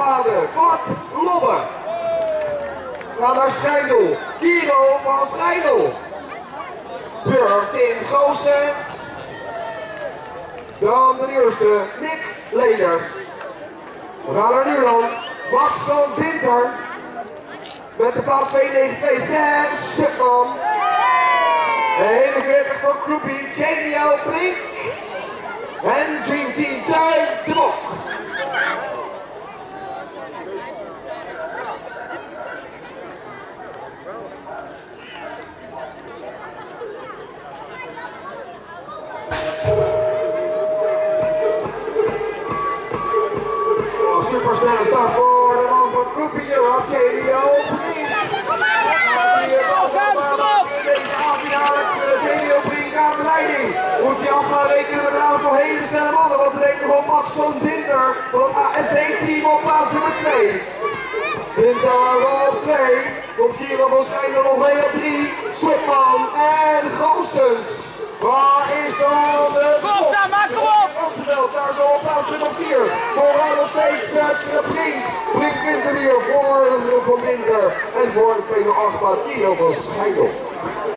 maanden. Mark Lobbe. We gaan naar Schijndel. Kiro van Schijndel. Beurt in Goossens. Dan de eerste, Nick Leders. We gaan naar Nuland. Max van Winter. Met de paal 292, Sam Schutman. De 41 van Groepie, JDL Brink. En Dream Team Tuin de Bok. Supersnelle start voor de man van Groepie Europe, JDL Brink. Deze affinale JDL Brink aan de leiding. Moet hij af gaan rekenen met een aantal hele snelle mannen. Want er rekenen we op Max van Winter van het ASB-team op plaats nummer 2. Winter op 2. Komt hier van Schijndel nog mee op 3. Switman en Goossens. Waar is dan de opgeveld? Daar zo op plaats nummer 4. Vooraan nog steeds Brink. Brink wint er weer voor Van Winter. En voor de 208 kilo van Schijndel.